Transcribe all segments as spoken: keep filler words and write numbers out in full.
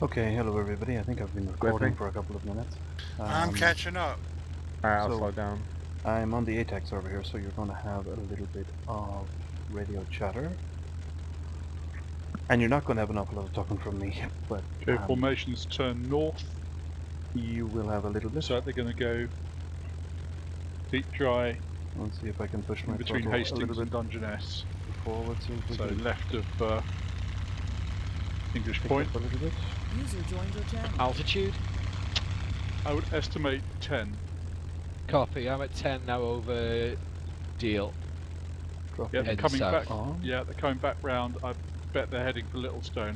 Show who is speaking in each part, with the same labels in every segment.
Speaker 1: Okay, hello everybody. I think I've been recording for a couple of minutes. Um,
Speaker 2: I'm catching up.
Speaker 3: Alright, I'll
Speaker 1: so
Speaker 3: slow down.
Speaker 1: I'm on the A TAG server here, so you're going to have a little bit of radio chatter. And you're not going to have an awful lot of talking from me, but
Speaker 4: Okay,
Speaker 1: um,
Speaker 4: formations turn north,
Speaker 1: you will have a little bit.
Speaker 4: so they're going to go deep dry
Speaker 1: Let's see if I can push my
Speaker 4: in between
Speaker 1: throttle a
Speaker 4: Hastings
Speaker 1: little
Speaker 4: and
Speaker 1: bit
Speaker 4: Dungeness.
Speaker 1: forward. See if we
Speaker 4: So
Speaker 1: can
Speaker 4: left of uh, English
Speaker 1: pick
Speaker 4: Point.
Speaker 1: up a little bit.
Speaker 5: User joined your channel.
Speaker 6: Altitude?
Speaker 4: I would estimate ten.
Speaker 6: Copy, I'm at ten now over Deal.
Speaker 1: Drop
Speaker 4: Yeah,
Speaker 1: it
Speaker 4: they're
Speaker 6: Head
Speaker 4: coming
Speaker 6: south.
Speaker 4: back.
Speaker 1: on.
Speaker 4: Yeah, they're coming back round. I bet they're heading for Littlestone.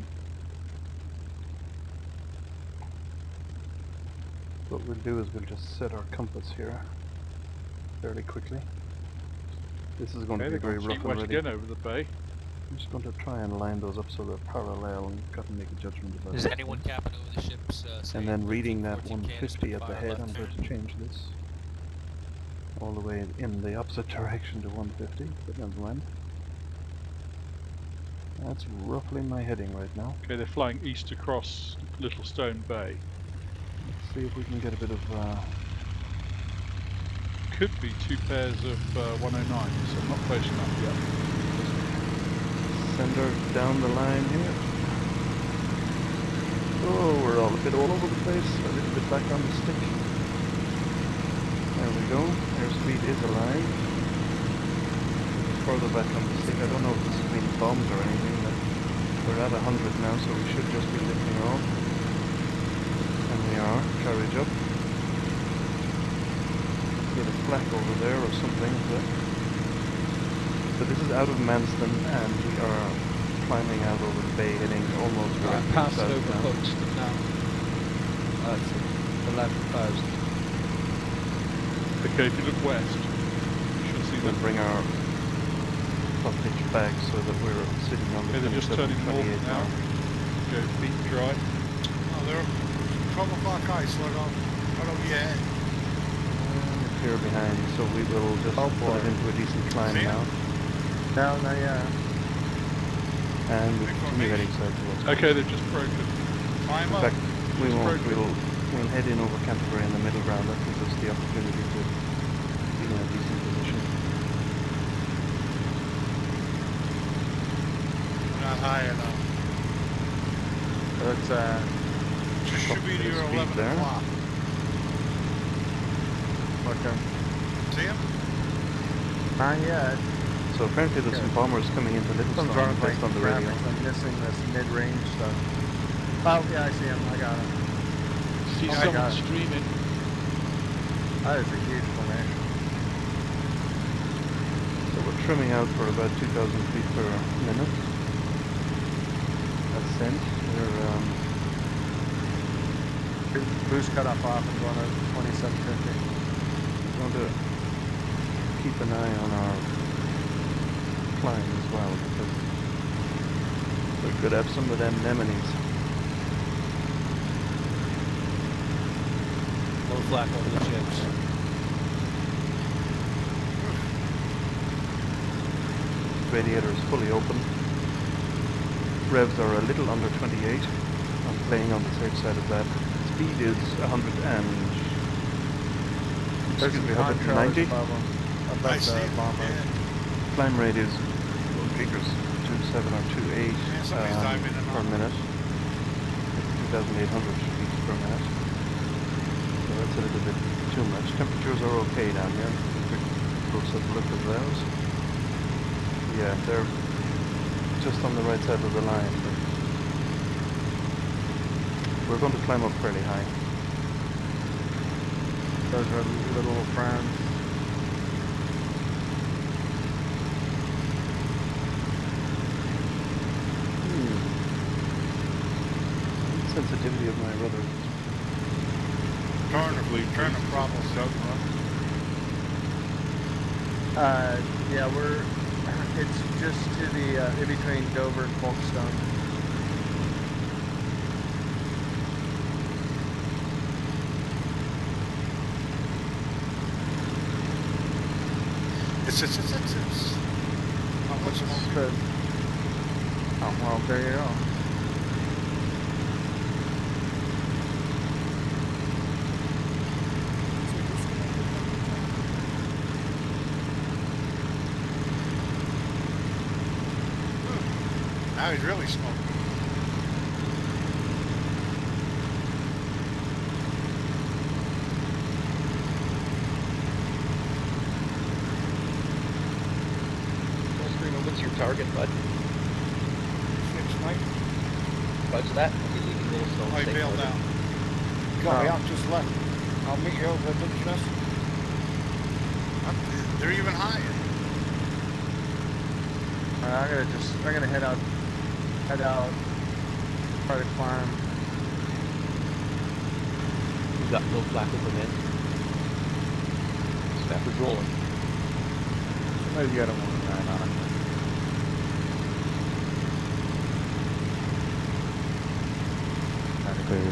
Speaker 1: What we'll do is we'll just set our compass here fairly quickly. This is going
Speaker 4: Okay,
Speaker 1: to be
Speaker 4: they're
Speaker 1: very
Speaker 4: going to
Speaker 1: rough
Speaker 4: keep
Speaker 1: and
Speaker 4: west
Speaker 1: ready.
Speaker 4: again over the bay.
Speaker 1: I'm just going to try and line those up so they're parallel and got to make a judgment about
Speaker 7: Is
Speaker 1: it.
Speaker 7: anyone capping over the ships? Uh,
Speaker 1: And then reading that
Speaker 7: fourteen
Speaker 1: one fifty at the
Speaker 7: fire
Speaker 1: head,
Speaker 7: left
Speaker 1: I'm going
Speaker 7: turn.
Speaker 1: to change this all the way in the opposite direction to one fifty, but never mind. That's roughly my heading right now.
Speaker 4: Okay, they're flying east across Littlestone Bay.
Speaker 1: Let's see if we can get a bit of... Uh,
Speaker 4: Could be two pairs of uh, one oh nine, so I'm not close enough yet.
Speaker 1: send her down the line here. Oh, we're all a bit all over the place, a little bit back on the stick. There we go, airspeed is aligned. Further back on the stick, I don't know if this has been bombed or anything, but we're at one hundred now, so we should just be lifting off. And we are, carriage up. Get a flak over there or something. But, so this is out of Manston, and we are climbing out over the bay, heading almost
Speaker 6: I'm
Speaker 1: directly
Speaker 6: past
Speaker 1: south
Speaker 6: over
Speaker 1: now.
Speaker 6: Folkestone now. Uh, it's eleven thousand.
Speaker 4: Okay, if you look west, you should see
Speaker 1: We'll
Speaker 4: them.
Speaker 1: bring our top pitch back so that we're sitting on the
Speaker 4: Okay, they're just
Speaker 1: twenty-seven,
Speaker 4: turning north
Speaker 1: twenty-eight
Speaker 4: now. Go deep dry.
Speaker 2: Oh, they're trouble block ice. Right on, right over your head.
Speaker 1: And clear behind, so we will just
Speaker 3: Oh,
Speaker 1: put it
Speaker 3: boy.
Speaker 1: into a decent climb
Speaker 2: See ya.
Speaker 1: now.
Speaker 3: No, not yet.
Speaker 1: And we'll
Speaker 2: Big
Speaker 1: continue heading
Speaker 2: formation.
Speaker 1: south towards
Speaker 4: Okay, they've just broken.
Speaker 2: Climb
Speaker 1: In
Speaker 2: up.
Speaker 1: fact, we
Speaker 4: It's
Speaker 1: won't,
Speaker 4: broken.
Speaker 1: we'll, we'll head in over Canterbury in the middle ground. That gives us the opportunity to be in a decent position.
Speaker 2: We're not high enough.
Speaker 3: Let's, uh,
Speaker 2: Just should be to
Speaker 1: Bit of
Speaker 2: your
Speaker 1: speed
Speaker 2: eleven
Speaker 1: there.
Speaker 2: o'clock.
Speaker 3: look them.
Speaker 2: See him?
Speaker 3: Not yet.
Speaker 1: So apparently there's some bombers coming into Littlestone
Speaker 3: Something's wrong with
Speaker 1: based
Speaker 3: my
Speaker 1: on the radio.
Speaker 3: graphics. I'm missing this mid-range stuff. Oh, yeah, I see him. I got him.
Speaker 6: See
Speaker 3: Oh my
Speaker 6: someone
Speaker 3: God.
Speaker 6: streaming.
Speaker 3: That is a huge formation.
Speaker 1: So we're trimming out for about two thousand feet per minute. Ascent. We're um,
Speaker 3: Boost cut off off and going to twenty-seven fifty.
Speaker 1: going to keep an eye on our climb as well, because we could have some of them anemones.
Speaker 6: Low flak over the ships.
Speaker 1: Radiator is fully open. Revs are a little under twenty-eight. I'm playing on the safe side of that. Speed is one hundred and
Speaker 3: There's
Speaker 1: excuse me,
Speaker 3: some
Speaker 1: one hundred ninety.
Speaker 3: above them.
Speaker 2: I
Speaker 3: Above
Speaker 2: see
Speaker 3: the
Speaker 2: it.
Speaker 3: bomber.
Speaker 2: Yeah.
Speaker 1: Climb rate is well, giggers two seven or two eight
Speaker 2: Yeah, somebody's
Speaker 1: um,
Speaker 2: diving in
Speaker 1: per
Speaker 2: on.
Speaker 1: minute. two thousand eight hundred feet per minute. So that's a little bit too much. Temperatures are okay down here. Quick close-up look at those. Yeah, they're just on the right side of the line, but we're going to climb up fairly high.
Speaker 3: Those are little friends.
Speaker 1: Hmm. Sensitivity of my rudder.
Speaker 2: Turn a, turn a problem south.
Speaker 3: Uh, yeah, we're, it's just to the, uh, in between Dover and Folkestone.
Speaker 2: It's, it's, it's, it's, it's. Not much more.
Speaker 3: But, oh, well, there you go.
Speaker 2: Now he's really smoking.
Speaker 5: What's your target, bud?
Speaker 2: Six, mate.
Speaker 5: Budge that. I'll be leaving little stones.
Speaker 2: I bailed out.
Speaker 8: Got me,
Speaker 3: Oh.
Speaker 8: I've just left. I'll meet you over at Dungeness.
Speaker 2: They're even higher.
Speaker 3: Alright, I'm gonna just, I'm gonna head out, head out, try to climb.
Speaker 9: We got no flak of them in. Snap is rolling.
Speaker 3: Somebody's got a one oh nine on it. Kind of clear.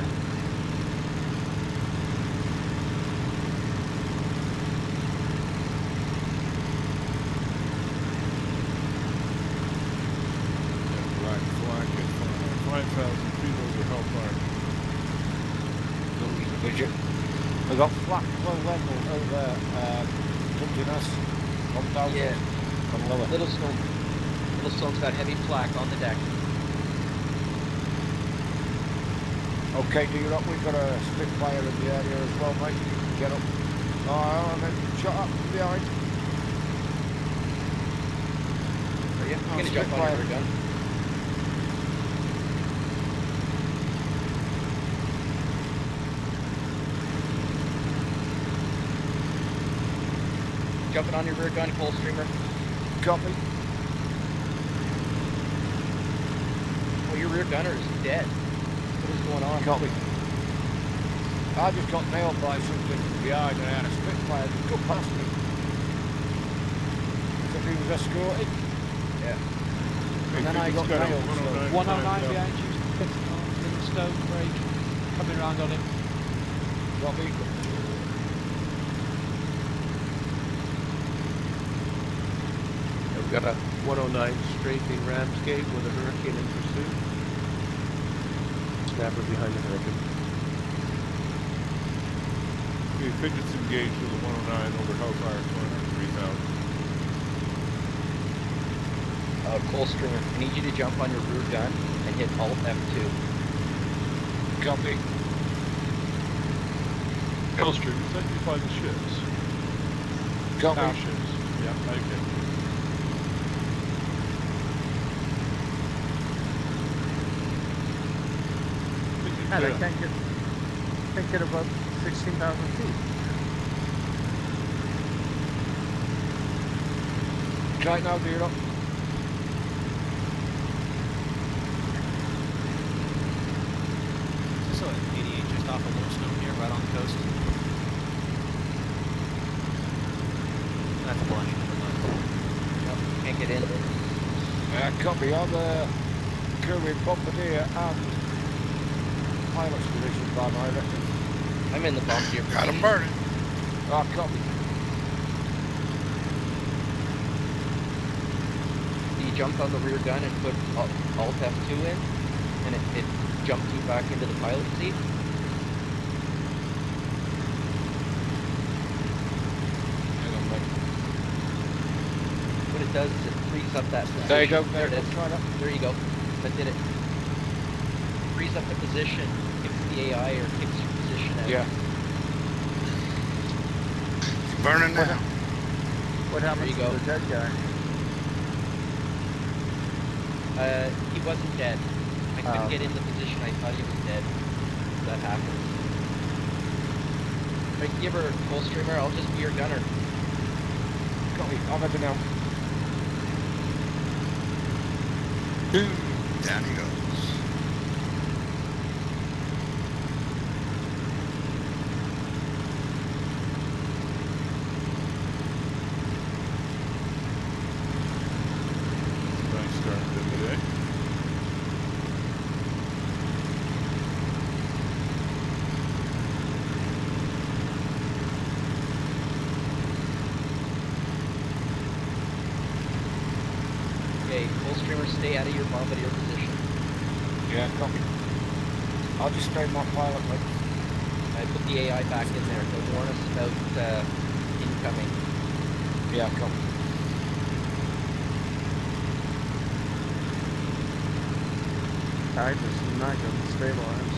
Speaker 4: Black flag at five thousand feet over Hellfire.
Speaker 8: We got flat low level over uh, Dungeness. one thousand.
Speaker 5: Yeah.
Speaker 8: And lower.
Speaker 5: Little stone. Little stone's got heavy flak on the deck.
Speaker 8: Okay, do you know we've got a Spitfire in the area as well, mate? You can get up. Oh, and then shot up from behind.
Speaker 5: Are you?
Speaker 8: Oh,
Speaker 5: I'm gonna jump on
Speaker 8: Spitfire.
Speaker 5: your gun. Jumping on your rear gun, pole streamer.
Speaker 8: Got me.
Speaker 5: Oh, your rear gunner is dead. What is going on?
Speaker 8: Got me. I just got nailed by something behind and I had a Spitfire just go past me. So he was escorted.
Speaker 5: Yeah.
Speaker 8: And then I got nailed. So.
Speaker 6: one oh nine behind you, little stone break, coming round on him.
Speaker 8: Got me.
Speaker 9: We've got a one oh nine strafing Ramsgate with a Hurricane in pursuit. Snapper behind the Hurricane.
Speaker 4: Okay, Fidget's engaged with a one oh nine over Hellfire, two hundred three thousand.
Speaker 5: Uh, Cole Stringer, I need you to jump on your rear gun and hit Alt F two.
Speaker 8: Got me.
Speaker 4: Hellstream, is that you by the ships?
Speaker 8: Got
Speaker 4: Our
Speaker 8: me.
Speaker 4: ships. Yeah, okay.
Speaker 3: God, I can't get, can't get above sixteen thousand feet.
Speaker 8: Right now, do you know?
Speaker 7: Is this a eighty-eight just off of Lowstone here, right on the coast? That's a bunch.
Speaker 5: Yep, can't get in.
Speaker 8: Uh, copy on the crewing Bombardier and pilot's position by my reckon.
Speaker 5: I'm in the Bombardier position.
Speaker 2: Got him burning.
Speaker 8: Ah, copy.
Speaker 5: You jumped on the rear gun and put Alt Alt F two in, and it, it jumped you back into the pilot seat.
Speaker 8: Hang on, mate.
Speaker 5: What it does is it frees up that position.
Speaker 8: There you go,
Speaker 5: There
Speaker 8: there
Speaker 5: it
Speaker 8: it
Speaker 5: is.
Speaker 8: is. Try that.
Speaker 5: There you go. That did it. Frees up the position, kicks the A I or kicks your position out.
Speaker 8: Yeah.
Speaker 2: It's burning now.
Speaker 3: What happened
Speaker 5: you
Speaker 3: to
Speaker 5: go.
Speaker 3: the dead guy?
Speaker 5: Uh, he wasn't dead. I couldn't
Speaker 3: Oh.
Speaker 5: get in the position. I thought he was dead. That happened. Right, give her full streamer. I'll just be your gunner.
Speaker 8: Got me. I'm heading now.
Speaker 2: Down he goes.
Speaker 4: Nice start to the day.
Speaker 5: Okay, full streamer, stay out of your bombardier position.
Speaker 8: Yeah, copy. I'll just stay my pilot, mate.
Speaker 5: I put the A I back in there to warn us about uh, incoming.
Speaker 8: Yeah, copy.
Speaker 3: I just not gonna stabilize.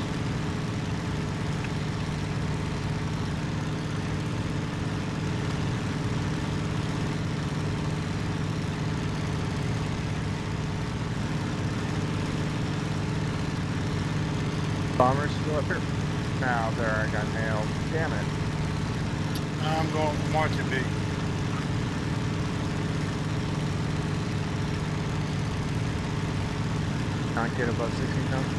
Speaker 3: Bomber's still up here. Now there, I got nailed. Damn it.
Speaker 2: I'm going for Martin B.
Speaker 3: Not get above sixteen tons.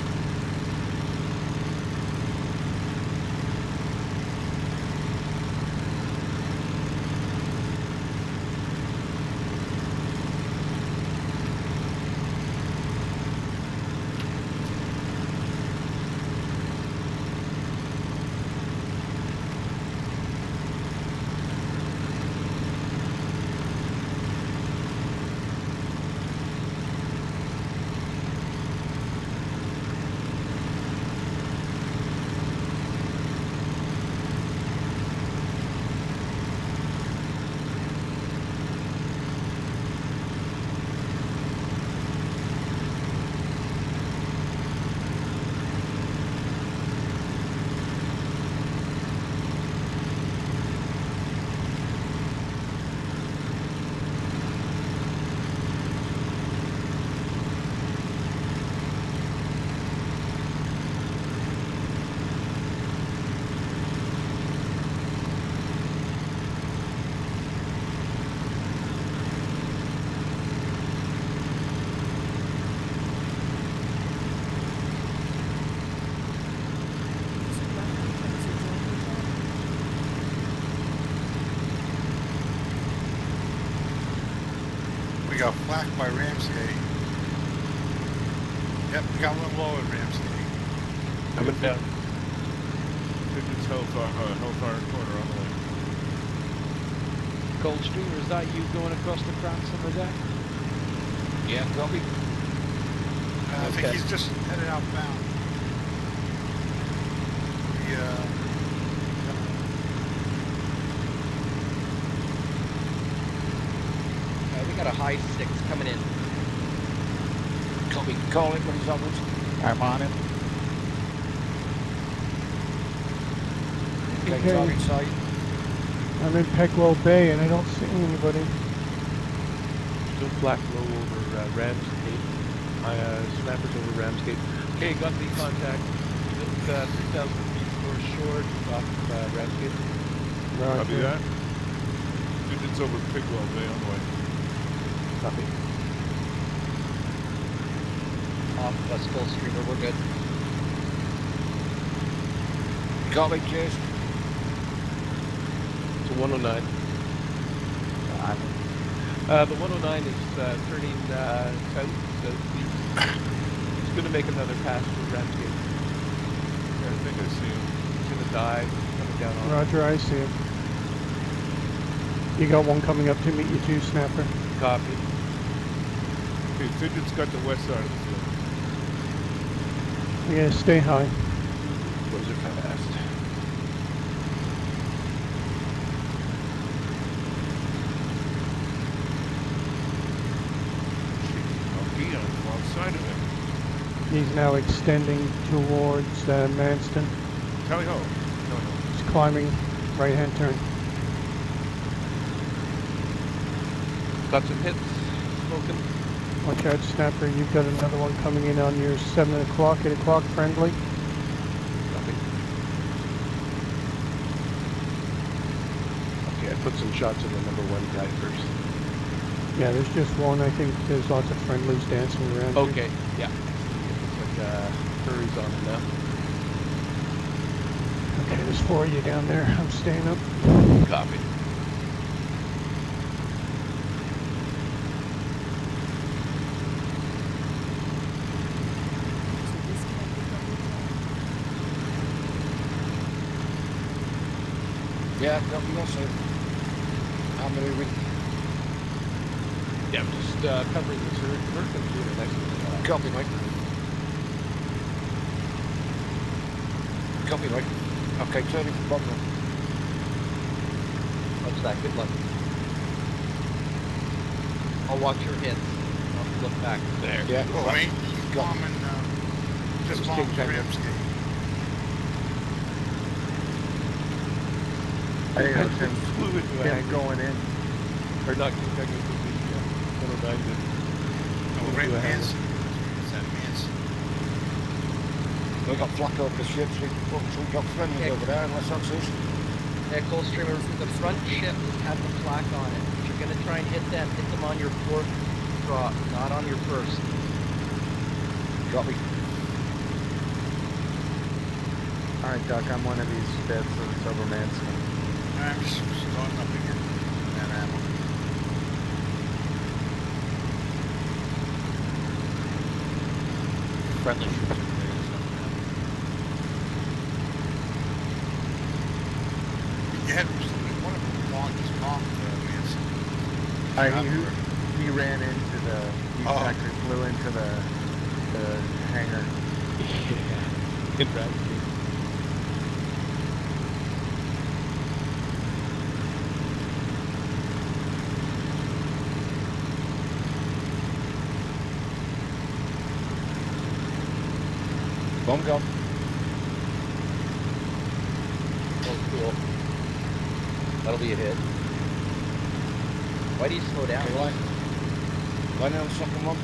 Speaker 2: We got flacked by Ramsgate. Yep, we got one low at Ramsgate.
Speaker 9: Coming down.
Speaker 4: Pigeon's Hellfire, uh, Hellfire Corner on the way.
Speaker 6: Coldstream, is that you going across the transom of that?
Speaker 8: Yeah, copy.
Speaker 2: Uh, I think
Speaker 6: Okay.
Speaker 2: he's just headed outbound. The, uh,
Speaker 5: Uh, we got a high six coming in.
Speaker 8: Copy. Call it when he's onwards.
Speaker 10: I'm on it.
Speaker 8: Okay,
Speaker 10: Okay.
Speaker 8: target sight.
Speaker 10: I'm in Peckwell Bay and I don't see anybody.
Speaker 9: Still black low over uh, Ramsgate. My uh, snappers over Ramsgate. Okay, got the contact. It's uh, three thousand feet north shore off uh, Ramsgate.
Speaker 4: Copy
Speaker 10: Roger.
Speaker 4: that. Pigeon's over Pigwell Bay on the way.
Speaker 9: Copy.
Speaker 5: Off West Coldstreamer, we're good.
Speaker 8: Copy, cheers.
Speaker 9: It's a one oh nine. Uh, the one oh nine is uh, turning uh, south, southeast. It's going to make another pass through Ramsgate.
Speaker 4: Yeah, I think I see him.
Speaker 9: It's going to dive, coming down on.
Speaker 10: Roger, I see him. You got one coming up to meet you too, Snapper.
Speaker 9: Copy.
Speaker 4: Okay, Pigeon's got the west side of the field.
Speaker 10: You gotta stay high.
Speaker 9: Those are fast.
Speaker 4: Okay, on the wrong side of him.
Speaker 10: He's now extending towards uh, Manston.
Speaker 4: Tally ho. Tally ho.
Speaker 10: He's climbing right-hand turn.
Speaker 9: Got some hits. Smoking.
Speaker 10: Watch out, Snapper. You've got another one coming in on your seven o'clock, eight o'clock friendly.
Speaker 9: Copy. Okay, I put some shots in the number one guy first.
Speaker 10: Yeah, there's just one. I think there's lots of friendlies dancing around here.
Speaker 9: Okay, yeah. It looks like uh, Curry's on him now.
Speaker 10: Okay, there's four of you down there. I'm staying up.
Speaker 9: Copy.
Speaker 8: Yeah, copy, yes, sir. I'm moving.
Speaker 9: Yeah, I'm just uh, covering the circuit. I'm doing a nice one.
Speaker 8: Copy, mate. Copy, mate. Okay, turning for bottom.
Speaker 5: Watch that, good luck. I'll watch your hits. I'll look back.
Speaker 9: There.
Speaker 8: Yeah,
Speaker 2: oh,
Speaker 8: right.
Speaker 2: ain't he's
Speaker 8: Got
Speaker 2: bombing, uh, just
Speaker 9: was
Speaker 2: bombed
Speaker 9: King Penguin.
Speaker 2: Rimsky.
Speaker 3: Hey,
Speaker 9: King
Speaker 3: it was him,
Speaker 9: Penguin flew into a
Speaker 3: him
Speaker 9: hangar.
Speaker 3: going in.
Speaker 9: Or not King Penguin, but the uh, one oh nine did.
Speaker 2: Oh,
Speaker 9: Flew
Speaker 2: Rim
Speaker 9: into a hangar.
Speaker 2: Manson. Is that Manson?
Speaker 8: We got flak over the ships. We, we got friendly
Speaker 5: Yeah.
Speaker 8: over there, unless that's us.
Speaker 5: Yeah, Coldstreamer, the front ship has the flak on it. If you're gonna try and hit them, hit them on your fourth drop, not on your first.
Speaker 8: Copy.
Speaker 3: Alright, Doc, I'm one of these beds of Sobermanson.
Speaker 2: I'm just starting up again. That ammo.
Speaker 7: Friendly troops are clear. There's nothing happening.
Speaker 2: You had one of them long just bombed uh, Manson.
Speaker 3: Uh,
Speaker 2: Not
Speaker 3: he,
Speaker 2: for-
Speaker 3: he ran into the, he
Speaker 2: Oh.
Speaker 3: actually flew into the, the hangar.
Speaker 9: Yeah. In Ramsgate.
Speaker 8: Bomb gone.
Speaker 5: Oh, cool. That'll be a hit. Why do you slow down?
Speaker 8: Okay, line. Line on the second one.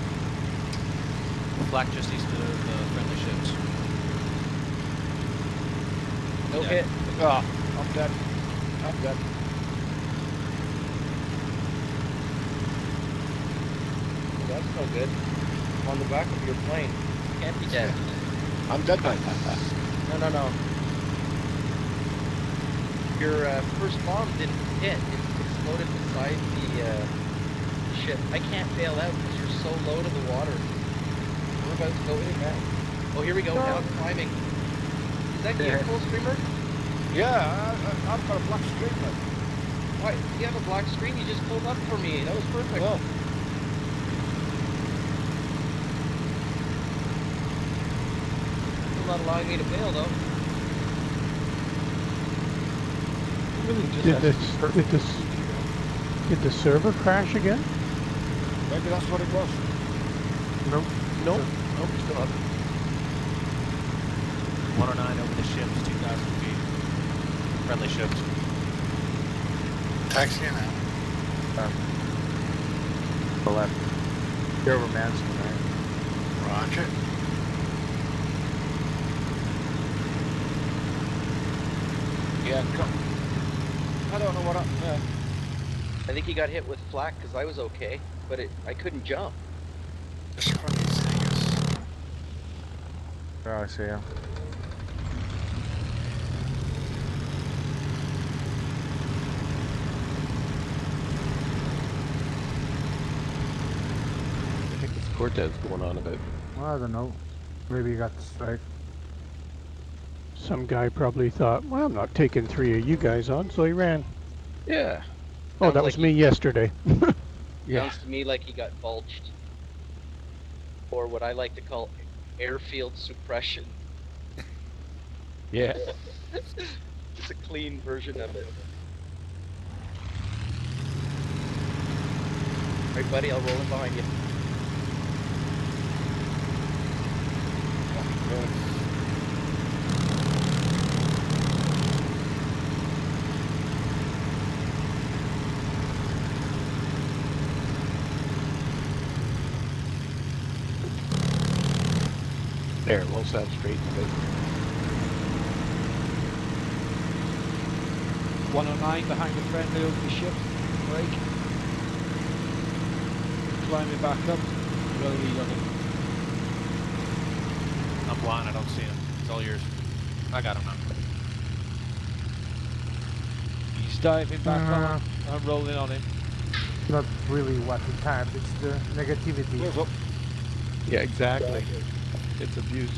Speaker 7: Flak just east of the friendly ships.
Speaker 5: No
Speaker 7: Yeah.
Speaker 5: hit.
Speaker 8: Ah, I'm dead. I'm dead.
Speaker 5: That's no good. I'm on the back of your plane. Can't be dead.
Speaker 8: I'm dead, mate.
Speaker 5: No, no, no. Your uh, first bomb didn't hit. It exploded beside the uh, ship. I can't bail out because you're so low to the water. We're about to go in now. Oh, here we go. Now it's climbing. Is that you,
Speaker 3: Yeah.
Speaker 5: Coldstreamer?
Speaker 8: Yeah, I, I, I've got a black screen, mate.
Speaker 5: Why? You have a black screen. You just pulled up for me. That was perfect.
Speaker 8: Well,
Speaker 5: Still not allowing me to bail though.
Speaker 9: Really just
Speaker 10: Did
Speaker 9: has
Speaker 10: this,
Speaker 9: to be
Speaker 10: did
Speaker 9: perfect.
Speaker 10: this, did the server crash again?
Speaker 8: maybe that's what it was.
Speaker 3: Nope.
Speaker 9: Nope. Nope, still up.
Speaker 7: one oh nine over the ships, two thousand feet. Friendly ships.
Speaker 2: Taxi in now.
Speaker 3: The left. Sobermanson, right?
Speaker 2: Roger.
Speaker 8: Yeah, come. I don't know what happened there.
Speaker 5: I think he got hit with flak because I was okay, but it I couldn't jump.
Speaker 2: Just from these things.
Speaker 3: Oh, I see him.
Speaker 9: I think it's Cortez going on about.
Speaker 3: Well, I don't know. Maybe he got strike.
Speaker 10: Some guy probably thought, well, I'm not taking three of you guys on, so he ran.
Speaker 9: Yeah.
Speaker 10: Oh,
Speaker 5: Sounds
Speaker 10: that was
Speaker 5: like
Speaker 10: me yesterday.
Speaker 9: Yeah.
Speaker 5: Sounds to me like he got bulged. Or what I like to call airfield suppression.
Speaker 9: Yeah.
Speaker 5: Just a clean version of it. Alright buddy, I'll roll in behind you.
Speaker 9: There, we'll sound straight and good.
Speaker 6: one oh nine behind the friendly over the ship. Break. Climbing back up. Well lead on him.
Speaker 7: I'm blind, I don't see him. It's all yours. I got him now.
Speaker 6: He's diving back
Speaker 3: Uh,
Speaker 6: on. I'm rolling on him.
Speaker 3: Not really what he had, it's the negativity.
Speaker 8: Wheels up.
Speaker 9: Yeah, exactly. It's abuse.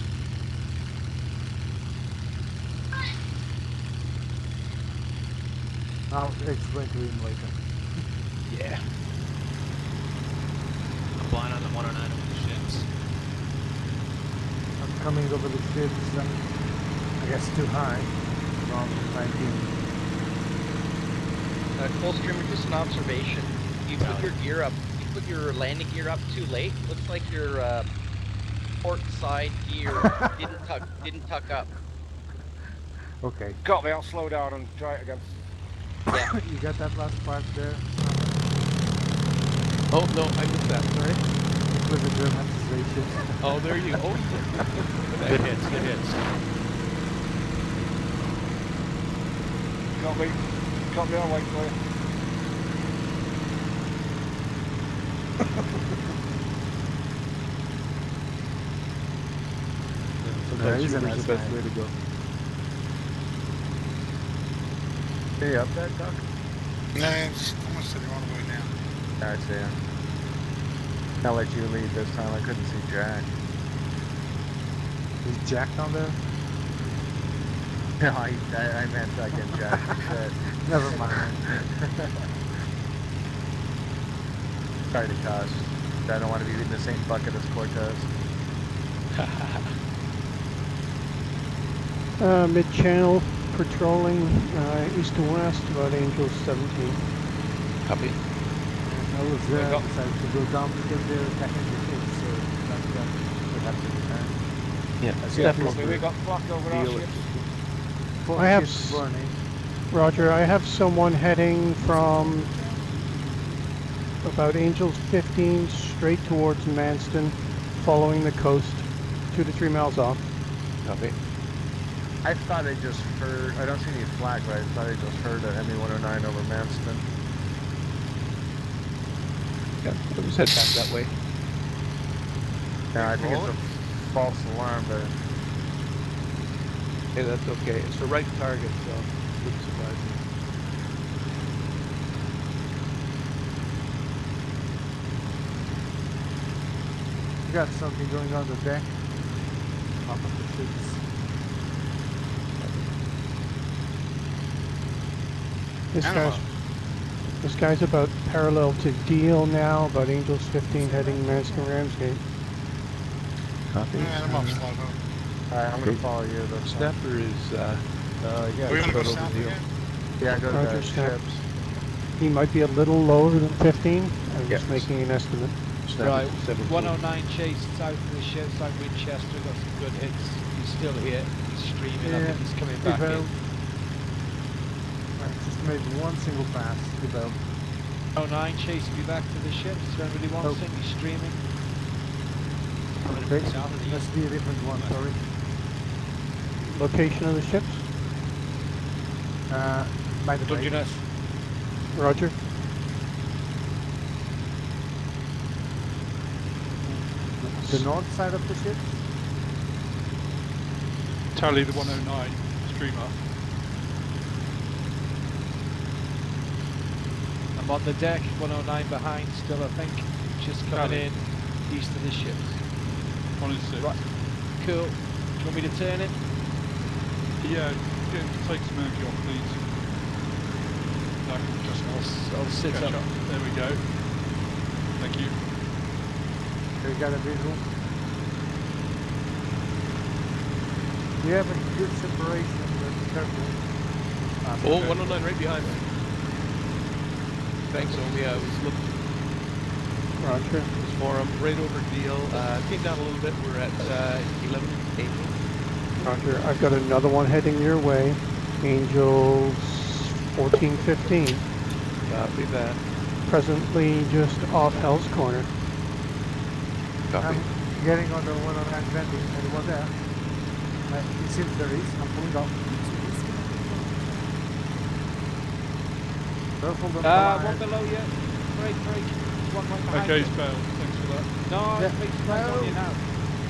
Speaker 3: I'll explain to him later.
Speaker 9: Yeah.
Speaker 7: I'm blind on the one oh nine over the ships.
Speaker 3: I'm coming over the ships, um, I guess too high. From nineteen.
Speaker 5: Uh, Coldstreamer, just an observation. You put
Speaker 7: Valid.
Speaker 5: your gear up, you put your landing gear up too late. Looks like your uh, port side gear didn't tuck didn't tuck up.
Speaker 8: Okay. Got me, I'll slow down and try it again.
Speaker 5: Yeah.
Speaker 3: You got that last part there?
Speaker 9: Oh, no, I missed that. Sorry.
Speaker 3: With the dramatization.
Speaker 9: Oh, there you go. Oh,
Speaker 7: Good hits, good hits.
Speaker 8: Got me. Got me, I'll wait for you.
Speaker 9: Sometimes
Speaker 3: he's a
Speaker 9: humor's
Speaker 3: nice
Speaker 9: the best
Speaker 3: guy.
Speaker 9: way to go.
Speaker 3: Are you up there, Doc?
Speaker 2: No, it's almost sitting on the way now.
Speaker 3: I see ya. I'll let you lead this time. I couldn't see Jack. Is Jack on there? No, I, I, I meant like in Jack. Shit. Never mind. Sorry to cuss. I don't want to be in the same bucket as Cortez.
Speaker 10: Uh, mid-channel patrolling uh, east to west about Angel seventeen.
Speaker 9: Copy.
Speaker 3: I was uh, decided to go down because they're attacking the ships, so that's what we have to return.
Speaker 9: Yeah,
Speaker 8: Yeah,
Speaker 10: definitely.
Speaker 8: probably we got fucked over our
Speaker 9: Deal
Speaker 8: ships.
Speaker 3: Four
Speaker 10: I have
Speaker 3: ships
Speaker 10: s-
Speaker 3: burning.
Speaker 10: Roger, I have someone heading from about Angels fifteen straight towards Manston, following the coast, two to three miles off.
Speaker 9: Copy.
Speaker 3: I thought I just heard, I don't see any flag, but I thought I just heard a M E one oh nine over Manston.
Speaker 9: Yeah, it was head back that way.
Speaker 3: Yeah, I think it's a false alarm, but
Speaker 9: Hey, that's okay. It's the right target, so it wouldn't surprise me.
Speaker 3: you got something going on the deck. Up of the ships.
Speaker 10: This
Speaker 2: Animal.
Speaker 10: guy's this guy's about parallel to Deal now, about Angels fifteen heading Manston Ramsgate.
Speaker 9: Copy.
Speaker 2: Yeah, I'm off slow down.
Speaker 3: Alright, I'm gonna follow you though. so-
Speaker 9: Snapper is, uh,
Speaker 3: Uh, yeah,
Speaker 2: We're gonna go
Speaker 9: Total
Speaker 2: south
Speaker 9: deal.
Speaker 2: again?
Speaker 3: yeah, go to
Speaker 10: Roger,
Speaker 3: the
Speaker 10: snap.
Speaker 3: ships.
Speaker 10: He might be a little lower than fifteen. I'm
Speaker 9: Yeah.
Speaker 10: just making an estimate.
Speaker 9: Snapper
Speaker 6: Right,
Speaker 9: seventeen.
Speaker 6: one oh nine chase south of the ships, out Winchester, got some good hits. He's still here, he's streaming, I
Speaker 3: Yeah,
Speaker 6: think he's coming back
Speaker 3: Devo.
Speaker 6: in.
Speaker 3: Right, just made one single pass, Devo.
Speaker 6: oh nine chasing me back to the ships, if anybody wants
Speaker 3: Oh.
Speaker 6: him, he's streaming.
Speaker 3: Okay, must be a different one, sorry.
Speaker 10: Location of the ships?
Speaker 3: Uh, by the way.
Speaker 6: Dungeness.
Speaker 10: Roger.
Speaker 3: The north side of the ship?
Speaker 4: Tally the one oh nine streamer.
Speaker 6: I'm on the deck, one oh nine behind still I think, just coming
Speaker 4: Tally.
Speaker 6: in east of the ships.
Speaker 4: One is six.
Speaker 6: Right, cool. Do you want me to turn it?
Speaker 4: Yeah, get him to take some energy off, please. I can just
Speaker 6: I'll, s- I'll sit
Speaker 4: catch
Speaker 6: up.
Speaker 4: up. There we go. Thank you.
Speaker 3: We got a visual. We have a good separation, but be careful. Ah,
Speaker 9: Oh,
Speaker 3: okay.
Speaker 9: one oh nine right behind me. Thanks, Omi. I was looking
Speaker 10: Roger.
Speaker 9: for him right over Deal. Uh, came down a little bit. We're at uh, eleven Angel.
Speaker 10: Roger. I've got another one heading your way. Angels fourteen fifteen.
Speaker 9: Copy that.
Speaker 10: Presently just off Hell's Corner.
Speaker 9: Copy.
Speaker 3: I'm getting on the one oh nine vending. Anyone there? Uh, it seems there is. I'm pulling up. Careful, don't
Speaker 6: Uh,
Speaker 3: collide.
Speaker 6: one below you. Break, break. There's one right behind
Speaker 4: Okay,
Speaker 6: you.
Speaker 4: Spell. Thanks for that.
Speaker 6: No,
Speaker 3: Yeah.
Speaker 6: it's mates right on you
Speaker 3: No.
Speaker 6: now.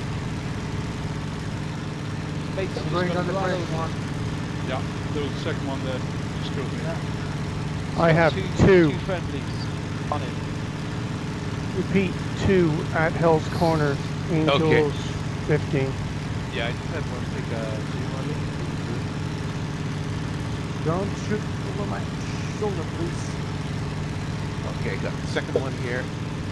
Speaker 6: Mates
Speaker 3: I'm
Speaker 6: just
Speaker 3: going
Speaker 6: got
Speaker 3: on the
Speaker 6: right
Speaker 3: first
Speaker 6: over.
Speaker 3: one.
Speaker 4: Yeah, there was a second one there. Just killed me.
Speaker 3: Yeah.
Speaker 10: I have
Speaker 6: two.
Speaker 10: two.
Speaker 6: Two friendlies on him.
Speaker 10: Repeat, two at Hell's Corner. Angels fifteen.
Speaker 9: Yeah, I just had one big uh, zoom on me.
Speaker 3: Don't shoot over my shoulder, please.
Speaker 9: Okay, got the second one here.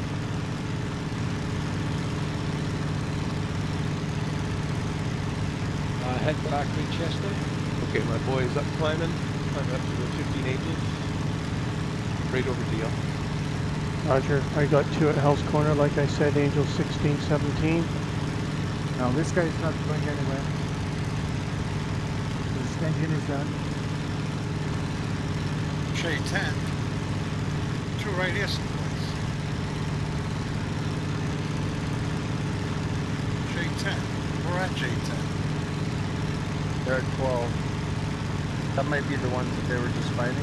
Speaker 6: Uh, head back Winchester.
Speaker 9: Okay, my boy is up climbing. I'm up to the fifteen Angels. Right over Deal.
Speaker 10: Roger. I got two at Hell's Corner, like I said, Angels sixteen seventeen.
Speaker 3: Now this guy is not going anywhere. This engine is done.
Speaker 2: J ten. Two right here someplace. J ten. We're at J ten.
Speaker 1: They're at twelve. That might be the ones that they were just fighting.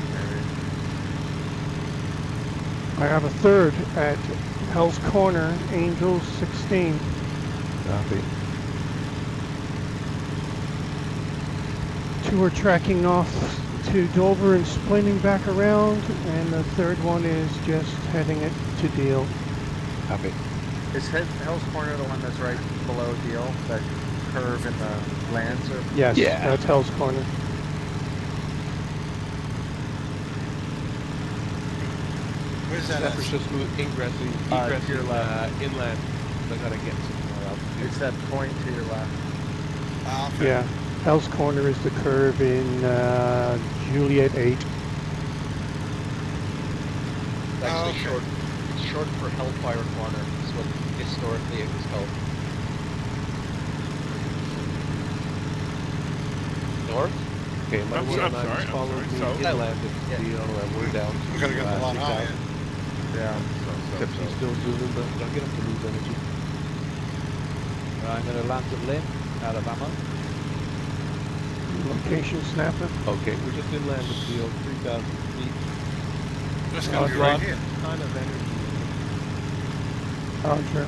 Speaker 10: I have a third at Hell's Corner, Angels sixteen.
Speaker 9: Copy.
Speaker 10: Two are tracking off to Dover and spinning back around, and the third one is just heading it to Deal.
Speaker 9: Copy.
Speaker 1: Is Hell's Corner the one that's right below Deal? That curve in the lands? Or?
Speaker 10: Yes,
Speaker 9: Yeah.
Speaker 10: that's Hell's Corner.
Speaker 2: Where's that at?
Speaker 9: Snapper's just moving ingressing,
Speaker 1: Uh,
Speaker 9: egressing
Speaker 1: to your left.
Speaker 9: uh, inland. I gotta get some more altitude.
Speaker 1: It's that point to your left.
Speaker 2: Ah, okay.
Speaker 10: Yeah, Hell's Corner is the curve in uh, Juliet eight.
Speaker 5: It's actually
Speaker 2: Oh, okay.
Speaker 5: short. It's short for Hellfire Corner. Is what historically it was called. North?
Speaker 9: Okay, my
Speaker 4: I'm
Speaker 9: one
Speaker 4: so-
Speaker 9: oh nine
Speaker 4: I'm sorry,
Speaker 9: is
Speaker 4: I'm
Speaker 9: following
Speaker 4: sorry.
Speaker 9: me
Speaker 4: So-
Speaker 9: inland
Speaker 5: Yeah.
Speaker 9: at Deal, and we're down to
Speaker 2: We gotta get
Speaker 9: uh,
Speaker 2: a lot
Speaker 9: six
Speaker 2: higher.
Speaker 9: hours.
Speaker 1: Yeah.
Speaker 9: Except he's still zooming, but don't get him to lose energy.
Speaker 6: Right, I'm going to land at Lynn, out of ammo.
Speaker 10: Location Snapper.
Speaker 9: Okay, we're just inland of Deal, three thousand feet.
Speaker 2: Just gonna be
Speaker 9: I've
Speaker 2: right
Speaker 9: lost
Speaker 2: here.
Speaker 9: a ton of energy.
Speaker 10: Roger.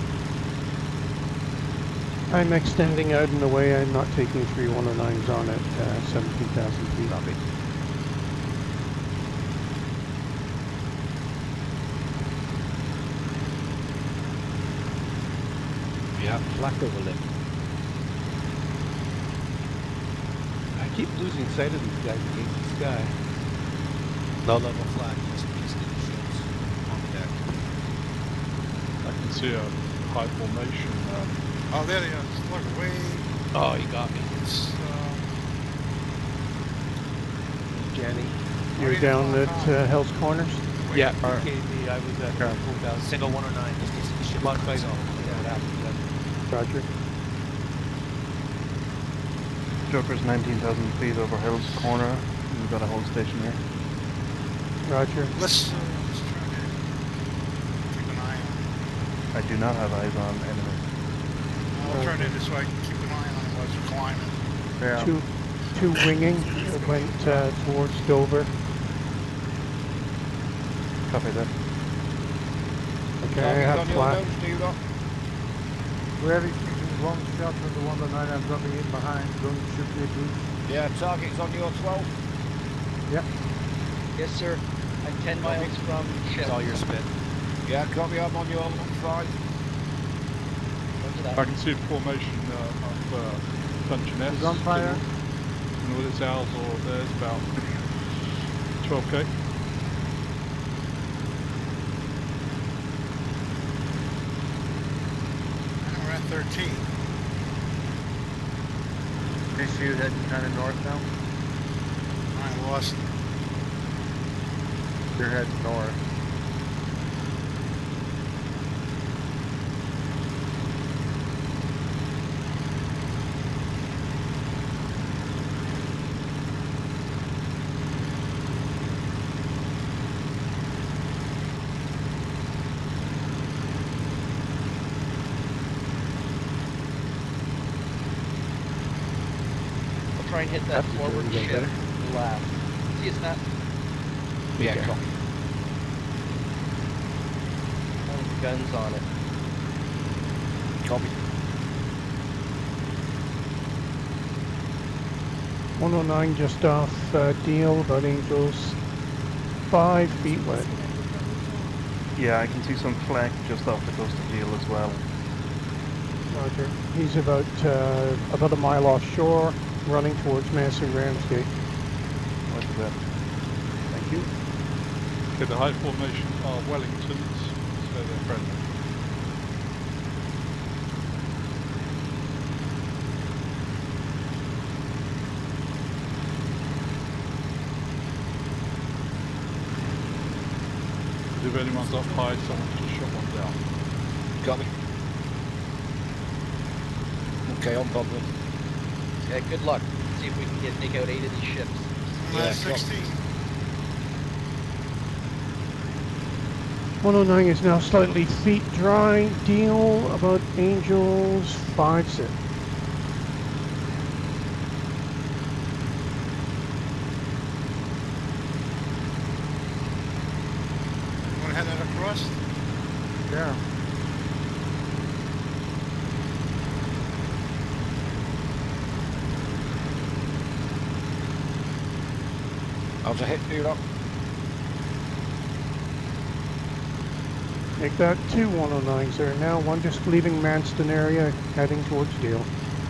Speaker 10: I'm extending out in the way. I'm not taking three one oh nines on at uh, seventeen thousand feet.
Speaker 9: Copy.
Speaker 6: Yeah, flack over Lynn.
Speaker 9: I keep losing sight of these guys against the sky.
Speaker 7: Low level flag just east of the ships on the deck.
Speaker 4: I can see a high formation. Um,
Speaker 2: Oh, there they are. Just look away.
Speaker 9: Oh, he got me.
Speaker 2: It's, uh,
Speaker 9: Jenny.
Speaker 10: You're
Speaker 2: Right
Speaker 10: down
Speaker 2: in
Speaker 10: at uh, Hell's Corners.
Speaker 9: Yeah,
Speaker 1: Or-
Speaker 9: R K B, I was at
Speaker 1: Okay.
Speaker 9: four thousand.
Speaker 7: Single one oh nine just east of the ship.
Speaker 9: Lock sight on. Yeah, what happened to that?
Speaker 10: Roger.
Speaker 1: Joker's nineteen thousand feet over Hill's Corner. We've got a hold station here.
Speaker 10: Roger.
Speaker 2: let's, uh, let's try to keep an eye on
Speaker 1: I do not have eyes on enemy.
Speaker 2: it. I'll turn it this way. Keep an eye on it while you're climbing.
Speaker 1: Yeah.
Speaker 10: Two, two winging that went uh, towards Dover.
Speaker 1: Copy that.
Speaker 10: Okay, I have
Speaker 8: on your
Speaker 10: flat.
Speaker 8: nose, do you not?
Speaker 3: Wherever he's taking long shot from the one oh nine, I'm dropping in behind, going to shoot the boost.
Speaker 8: Yeah, target's on your twelve.
Speaker 5: Yes, sir. I'm ten miles from ship.
Speaker 7: It's all your spit.
Speaker 8: Yeah, copy, I'm on your one five.
Speaker 5: Roger that.
Speaker 4: I can see a formation uh, of uh, Dungeness.
Speaker 3: He's on fire.
Speaker 4: And whether it's ours or theirs, about twelve K.
Speaker 2: And we're at thirteen.
Speaker 1: Do you see you heading kind of north now?
Speaker 2: I lost.
Speaker 1: You're heading north.
Speaker 5: I'll try and hit that
Speaker 9: That's
Speaker 5: forward
Speaker 9: a good
Speaker 5: ship.
Speaker 9: better.
Speaker 5: Left. See, it's not.
Speaker 8: Yeah,
Speaker 9: Okay.
Speaker 8: copy.
Speaker 5: No guns on it.
Speaker 8: Copy.
Speaker 10: one oh nine just off uh, Deal, about Angels. Five feet wet.
Speaker 1: Yeah, I can see some flak just off the coast of Deal as well.
Speaker 10: Roger. He's about uh, about a mile offshore, running towards Mason Ramsgate.
Speaker 1: Look at that.
Speaker 10: Thank you.
Speaker 4: Okay, the high formation are Wellingtons, so they're friendly. If anyone's up high, someone's just shot one down.
Speaker 8: Copy.
Speaker 4: Not
Speaker 8: Okay, I'm bobbing.
Speaker 5: Yeah, good luck. See if we can get take out eight of these ships.
Speaker 2: Yeah, sixteen.
Speaker 10: one oh nine is now slightly feet dry. Deal about Angels five six.
Speaker 2: You want to head that across?
Speaker 3: Yeah.
Speaker 8: How's a hit, dude? Up.
Speaker 10: Make that two one oh nines there now. One just leaving Manston area, heading towards Deal.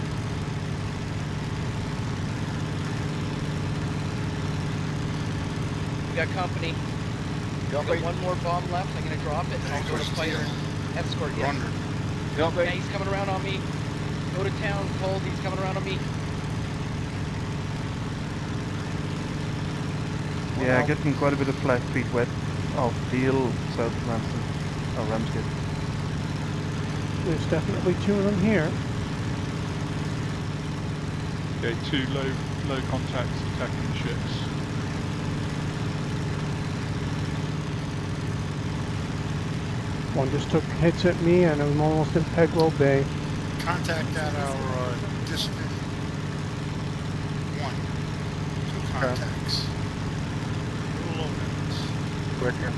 Speaker 5: We got company. We got one more bomb left. I'm gonna drop it. I'll go to fighter. Escort you.
Speaker 8: Got
Speaker 5: Yeah,
Speaker 8: me.
Speaker 5: he's coming around on me. Go to town, cold. He's coming around on me.
Speaker 1: Yeah, getting quite a bit of flat feet wet off Deal, South Ramsden, or Ramsgate.
Speaker 10: There's definitely two of them here.
Speaker 4: Okay, two low low contacts attacking the ships.
Speaker 10: One just took hits at me and I'm almost in Pegwell Bay.
Speaker 2: Contact at our uh, distant one. Two contacts. Little low numbers.
Speaker 3: Quicker.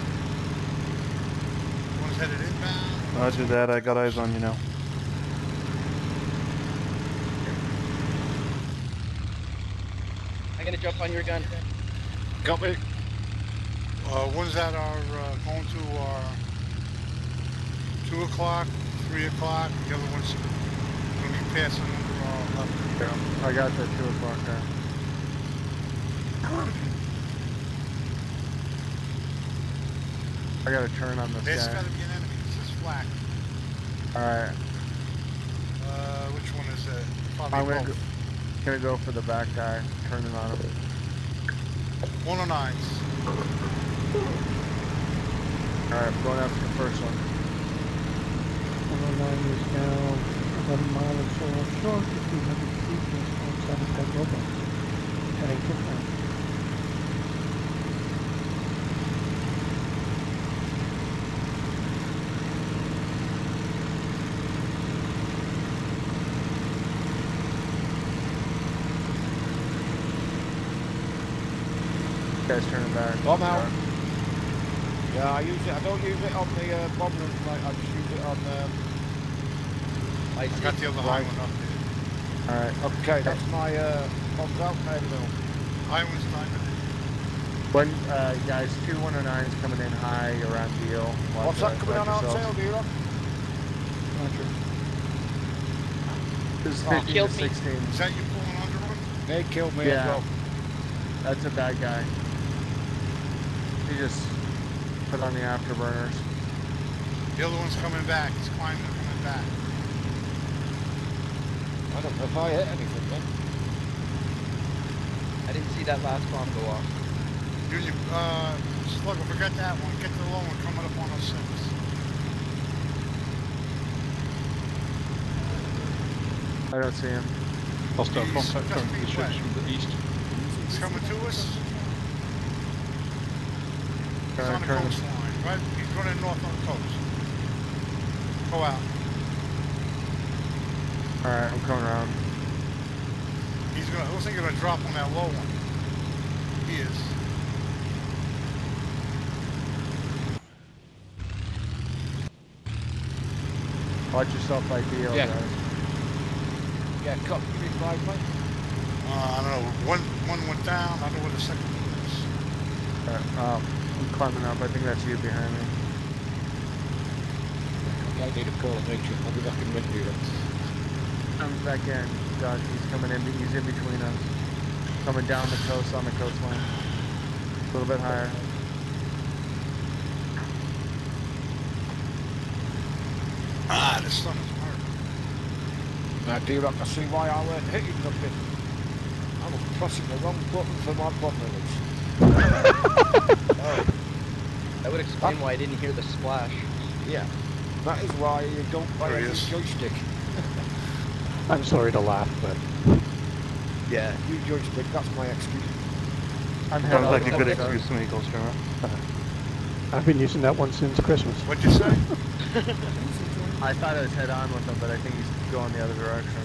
Speaker 2: One's headed inbound.
Speaker 1: Roger that, I got eyes on you now.
Speaker 5: I'm gonna jump on your gun.
Speaker 8: Got me.
Speaker 2: Uh, one's at our, uh, going to our two o'clock, three o'clock. The other one's going to be passing under our left.
Speaker 3: Yeah, I got that two o'clock there. I got to turn on this
Speaker 2: This
Speaker 3: guy.
Speaker 2: got to be an enemy. This is flak.
Speaker 3: Alright,
Speaker 2: Uh, which one is it? Probably
Speaker 3: I'm gonna
Speaker 2: both.
Speaker 3: go, gonna go for the back guy, turning on him.
Speaker 2: one oh nines.
Speaker 3: Alright, I'm going after the first one.
Speaker 10: one oh nine is now eleven miles or so offshore, fifteen hundred feet just outside of Pegwell Bay. Heading to France.
Speaker 3: Guys turning back.
Speaker 8: I'm out. Yeah, I use it. I don't use it on the uh, bomb rooms, mate. I just use it on. Um,
Speaker 5: I
Speaker 2: I got the other high one up there.
Speaker 3: Alright,
Speaker 8: okay, that's my uh, bombs out, mate.
Speaker 2: High one's timing it.
Speaker 3: when, uh, guys, two one oh nines coming in high around Deal. Watch
Speaker 8: What's that
Speaker 3: uh,
Speaker 8: coming on
Speaker 3: watch
Speaker 8: our
Speaker 3: yourselves.
Speaker 8: tail, do you know?
Speaker 3: This is
Speaker 5: Oh,
Speaker 3: fifteen
Speaker 5: killed
Speaker 3: to
Speaker 5: me.
Speaker 3: sixteen.
Speaker 2: Is that you pulling under one?
Speaker 8: They killed me
Speaker 3: Yeah.
Speaker 8: as well.
Speaker 3: That's a bad guy. He just put on the afterburners.
Speaker 2: The other one's coming back. He's climbing and coming back.
Speaker 8: I don't know if I hit anything, man.
Speaker 5: I didn't see that last bomb go off.
Speaker 2: Junior, uh, Slugger, forget that one. Get the low one coming up on oh six.
Speaker 3: I don't see him.
Speaker 4: Hostile
Speaker 2: He's
Speaker 4: contact
Speaker 2: just
Speaker 4: coming to the
Speaker 2: being
Speaker 4: ships
Speaker 2: wet.
Speaker 4: from the east.
Speaker 2: He's coming to us. He's
Speaker 3: Alright,
Speaker 2: on the
Speaker 3: turn.
Speaker 2: coastline, right? He's running north on the coast. Go out.
Speaker 3: Alright, I'm coming around.
Speaker 2: He's gonna, looks like he's gonna drop on that low one. He is.
Speaker 3: Watch yourself by Deal,
Speaker 8: Yeah.
Speaker 3: guys.
Speaker 8: Yeah, cut. Give me five, mate.
Speaker 2: Uh, I don't know. One, one went down. I don't know where the second one is.
Speaker 3: Alright, um, I'm climbing up. I think that's you behind me.
Speaker 8: I need a coordination. I'll be back in a minute, dude.
Speaker 3: Comes back in. Doug, he's coming in. He's in between us. Coming down the coast on the coastline. A little bit higher.
Speaker 2: Ah, the sun is hard.
Speaker 8: Now, dude, I can see why I weren't hitting nothing. I was pressing the wrong button for my bomb release.
Speaker 5: Oh. That would explain why I didn't hear the splash.
Speaker 8: Yeah. That is why you don't buy
Speaker 2: There
Speaker 8: a
Speaker 2: he
Speaker 8: new
Speaker 2: is.
Speaker 8: joystick.
Speaker 10: I'm sorry to laugh, but
Speaker 8: Yeah, you judge, Dick. That's my excuse.
Speaker 3: I'm head
Speaker 1: Sounds
Speaker 3: on
Speaker 1: like a
Speaker 3: with
Speaker 1: good
Speaker 3: them, Doug.
Speaker 1: excuse to me, Ghost Runner.
Speaker 10: I've been using that one since Christmas.
Speaker 2: What'd you say?
Speaker 3: I thought I was head on with him, but I think he's going the other direction.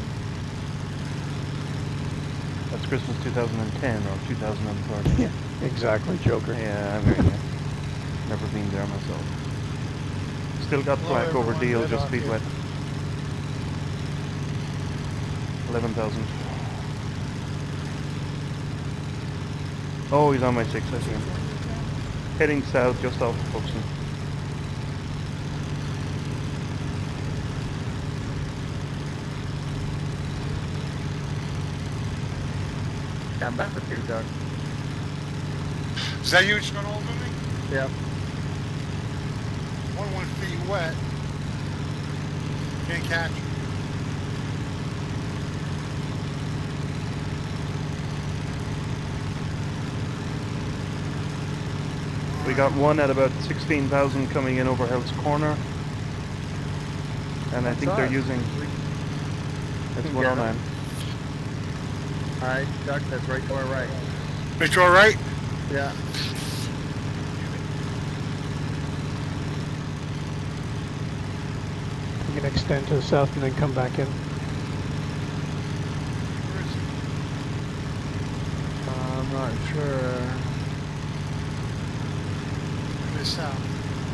Speaker 1: That's Christmas two thousand ten or two thousand thirteen.
Speaker 10: Yeah, exactly, Joker.
Speaker 1: Yeah, I'm hearing you. Never been there myself. Still got
Speaker 6: Hello,
Speaker 1: black over
Speaker 6: everyone,
Speaker 1: deal,
Speaker 6: Red
Speaker 1: just
Speaker 6: on
Speaker 1: speed
Speaker 6: here.
Speaker 1: wet. eleven thousand. Oh, he's on my six, I see him. Heading south, just off of Buxton.
Speaker 3: I'm back with you, Doug.
Speaker 2: Is that you just got hold of me?
Speaker 3: Yep.
Speaker 2: One one feet wet. Can't catch it.
Speaker 1: We got one at about sixteen thousand coming in over Hell's Corner. And I think they're
Speaker 3: us.
Speaker 1: using... It's
Speaker 3: can
Speaker 1: one oh
Speaker 3: get 'em.
Speaker 1: nine.
Speaker 3: Alright, Doug, that's right to our right.
Speaker 2: Make you all right?
Speaker 3: Yeah.
Speaker 10: You can extend to the south and then come back in.
Speaker 2: Where is it?
Speaker 3: Uh, I'm not sure.
Speaker 2: Where is south?